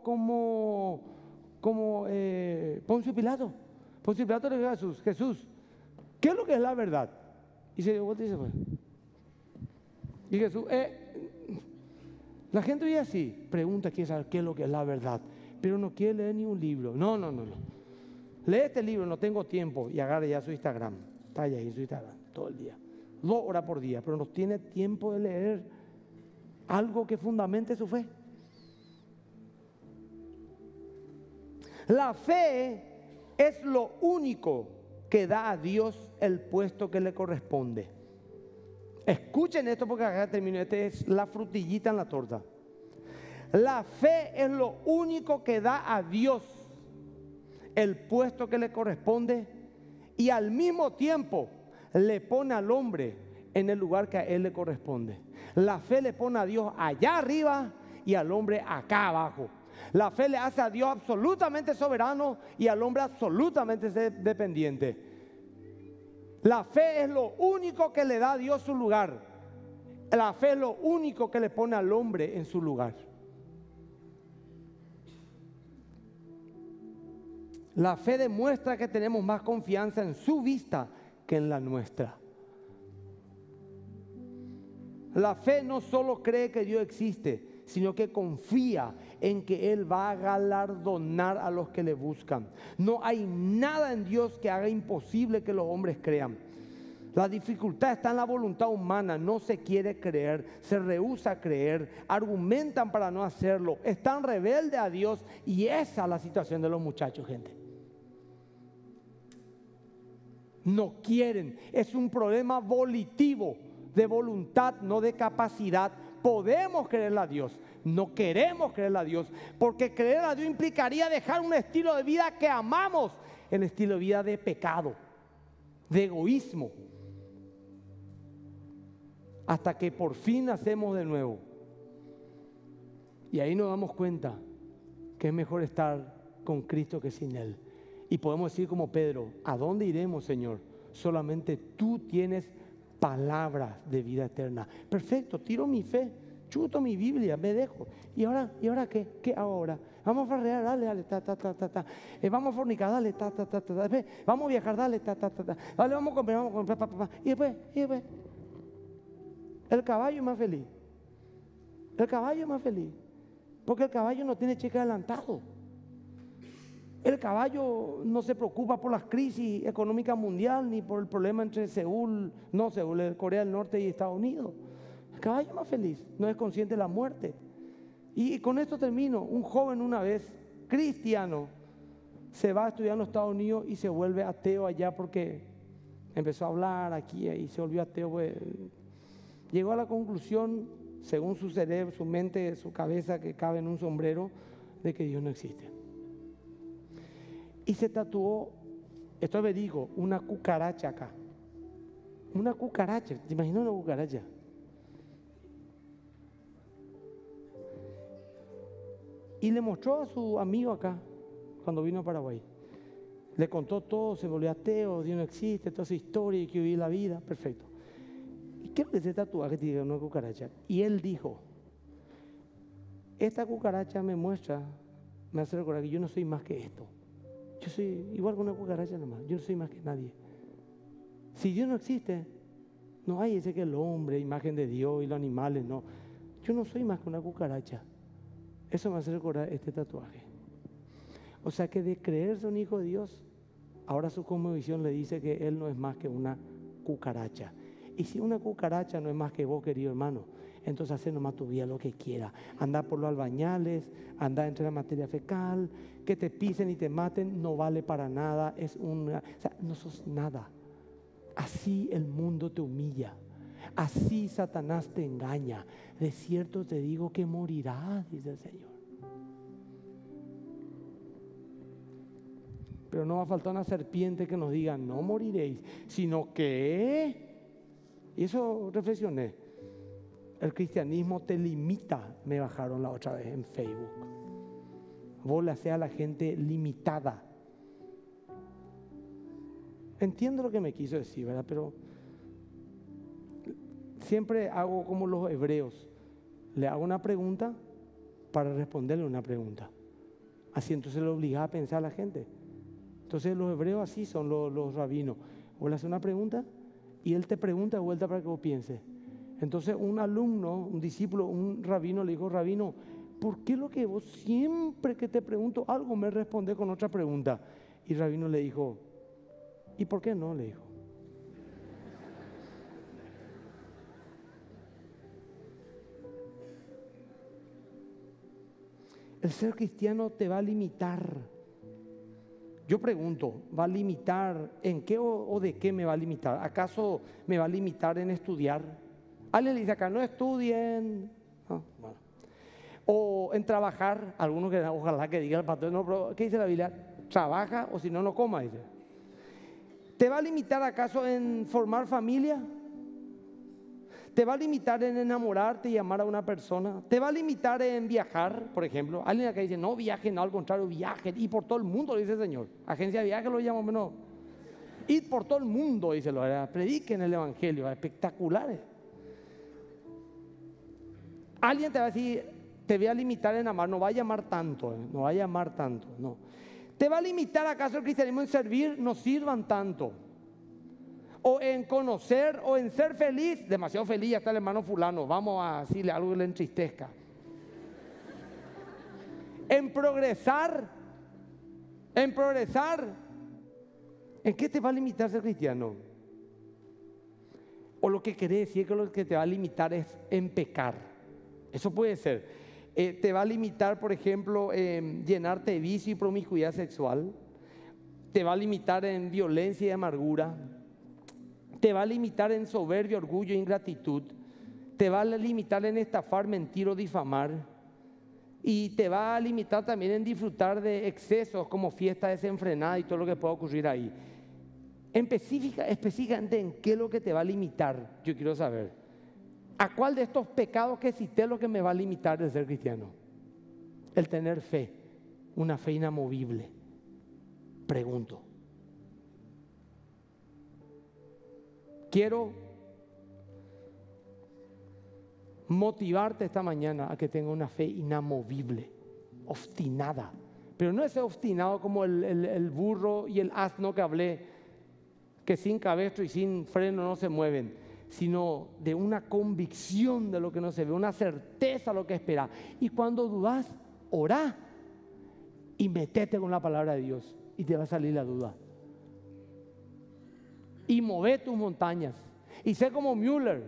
Poncio Pilato. Poncio Pilato le dijo a Jesús, ¿qué es lo que es la verdad? Y vos te dices, pues. Y Jesús, la gente hoy así, pregunta, quiere saber qué es lo que es la verdad, pero no quiere leer ni un libro. No. Lee este libro, no tengo tiempo, y agarra ya su Instagram. Está ahí en su Instagram todo el día. 2 horas por día, pero no tiene tiempo de leer algo que fundamente su fe. La fe es lo único que da a Dios el puesto que le corresponde. Escuchen esto porque acá termino. Esta es la frutillita en la torta. La fe es lo único que da a Dios el puesto que le corresponde y al mismo tiempo le pone al hombre en el lugar que a él le corresponde. La fe le pone a Dios allá arriba y al hombre acá abajo. La fe le hace a Dios absolutamente soberano y al hombre absolutamente dependiente. La fe es lo único que le da a Dios su lugar. La fe es lo único que le pone al hombre en su lugar. La fe demuestra que tenemos más confianza en su vista que en la nuestra. La fe no solo cree que Dios existe, sino que confía en que Él va a galardonar a los que le buscan. No hay nada en Dios que haga imposible que los hombres crean. La dificultad está en la voluntad humana, no se quiere creer, se rehúsa a creer, argumentan para no hacerlo, están rebeldes a Dios y esa es la situación de los muchachos, gente. No quieren, es un problema volitivo, de voluntad, no de capacidad. Podemos creerle a Dios, no queremos creerle a Dios, porque creer a Dios implicaría dejar un estilo de vida que amamos, el estilo de vida de pecado, de egoísmo, hasta que por fin nacemos de nuevo. Y ahí nos damos cuenta que es mejor estar con Cristo que sin Él. Y podemos decir como Pedro: ¿a dónde iremos, Señor? Solamente tú tienes palabras de vida eterna. Perfecto, tiro mi fe, chuto mi Biblia, me dejo. ¿Y ahora qué? ¿Qué hago ahora? Vamos a farrear, dale, vamos a fornicar, dale, vamos a viajar, dale, dale, vamos a comprar, Y después, el caballo es más feliz. El caballo es más feliz, porque el caballo no tiene cheque adelantado. El caballo no se preocupa por las crisis económicas mundiales ni por el problema entre Corea del Norte y Estados Unidos. El caballo es más feliz, no es consciente de la muerte. Y con esto termino. Un joven una vez, cristiano, se va a estudiar en los Estados Unidos y se vuelve ateo allá porque empezó a hablar aquí y se volvió ateo. Pues, llegó a la conclusión, según su cerebro, su mente, su cabeza que cabe en un sombrero, de que Dios no existe. Y se tatuó, esto es verídico, una cucaracha acá. Una cucaracha, ¿te imaginas una cucaracha? Y le mostró a su amigo acá, cuando vino a Paraguay. Le contó todo, se volvió ateo, Dios no existe, toda esa historia y que vivir la vida, perfecto. ¿Y qué es ese tatuaje que tiene una cucaracha? Y él dijo: esta cucaracha me hace recordar que yo no soy más que esto. Yo soy igual que una cucaracha nomás, yo no soy más que nadie. Si Dios no existe, no hay ese que el hombre, imagen de Dios y los animales, no. Yo no soy más que una cucaracha. Eso me hace recordar este tatuaje. O sea que de creerse un hijo de Dios, ahora su cosmovisión le dice que él no es más que una cucaracha. Y si una cucaracha no es más que vos, querido hermano, entonces hace nomás tu vida lo que quiera. Anda por los albañales, anda entre la materia fecal, que te pisen y te maten, no vale para nada, no sos nada. Así el mundo te humilla, así Satanás te engaña. De cierto te digo que morirás, dice el Señor. Pero no va a faltar una serpiente que nos diga: no moriréis, sino que... Y eso reflexioné. El cristianismo te limita, me bajaron la otra vez en Facebook. Vos le haces a la gente limitada. Entiendo lo que me quiso decir, ¿verdad? Pero siempre hago como los hebreos. Le hago una pregunta para responderle una pregunta. Así entonces le obliga a pensar a la gente. Entonces los hebreos así son los rabinos. Vos le haces una pregunta y él te pregunta de vuelta para que vos pienses. Entonces un alumno, un discípulo, un rabino le dijo: rabino, ¿por qué lo que vos siempre que te pregunto algo me respondes con otra pregunta? Y el rabino le dijo: ¿y por qué no? Le dijo. El ser cristiano te va a limitar, Yo pregunto, ¿va a limitar en qué o de qué me va a limitar? ¿Acaso me va a limitar en estudiar? Alguien le dice acá, no estudien. Bueno. O en trabajar, algunos que ojalá que diga el pastor, no, pero ¿qué dice la Biblia? Trabaja o si no, no coma, dice. ¿Te va a limitar acaso en formar familia? ¿Te va a limitar en enamorarte y amar a una persona? ¿Te va a limitar en viajar, por ejemplo? Alguien acá dice, no viajen, no, al contrario, viajen. Y por todo el mundo, dice el Señor. Agencia de viaje lo llamo menos. Ir por todo el mundo, dice, prediquen el evangelio, espectaculares. Alguien te va a decir, te voy a limitar en amar, no va a llamar tanto, no va a llamar tanto, no. ¿Te va a limitar acaso el cristianismo en servir? No sirvan tanto. O en conocer, o en ser feliz, demasiado feliz, ya está el hermano fulano, vamos a decirle algo que le entristezca. En progresar, ¿en qué te va a limitar ser cristiano? O lo que quiere decir que lo que te va a limitar es en pecar. Eso puede ser. Te va a limitar, por ejemplo, llenarte de vicio y promiscuidad sexual. Te va a limitar en violencia y amargura. Te va a limitar en soberbia, orgullo e ingratitud. Te va a limitar en estafar, mentir o difamar. Y te va a limitar también en disfrutar de excesos como fiesta desenfrenada y todo lo que pueda ocurrir ahí. Específicamente en qué es lo que te va a limitar, yo quiero saber. ¿A cuál de estos pecados que cité es lo que me va a limitar de ser cristiano? El tener fe, una fe inamovible. Pregunto. Quiero motivarte esta mañana a que tenga una fe inamovible, obstinada. Pero no ese obstinado como el burro y el asno que hablé, que sin cabestro y sin freno no se mueven, sino de una convicción de lo que no se ve, una certeza de lo que espera. Y cuando dudas, orá y metete con la palabra de Dios y te va a salir la duda. Y move tus montañas. Y sé como Müller,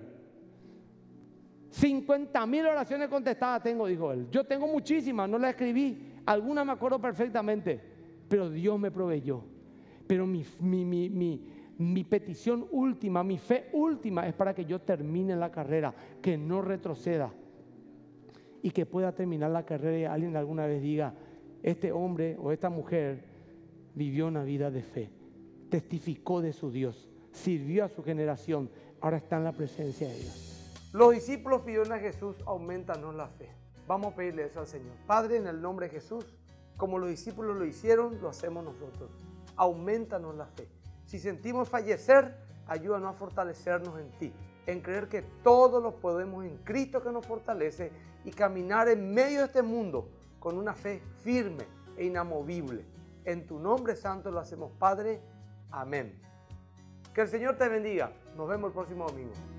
50,000 oraciones contestadas tengo, dijo él. Yo tengo muchísimas, no las escribí, algunas me acuerdo perfectamente, pero Dios me proveyó. Pero mi petición última, mi fe última es para que yo termine la carrera, que no retroceda y que pueda terminar la carrera y alguien alguna vez diga, este hombre o esta mujer vivió una vida de fe, testificó de su Dios, sirvió a su generación, ahora está en la presencia de Dios. Los discípulos pidieron a Jesús, aumentanos la fe. Vamos a pedirle eso al Señor. Padre, en el nombre de Jesús, como los discípulos lo hicieron, lo hacemos nosotros. Aumentanos la fe. Si sentimos fallecer, ayúdanos a fortalecernos en ti, en creer que todos lo podemos en Cristo que nos fortalece y caminar en medio de este mundo con una fe firme e inamovible. En tu nombre santo lo hacemos, Padre. Amén. Que el Señor te bendiga. Nos vemos el próximo domingo.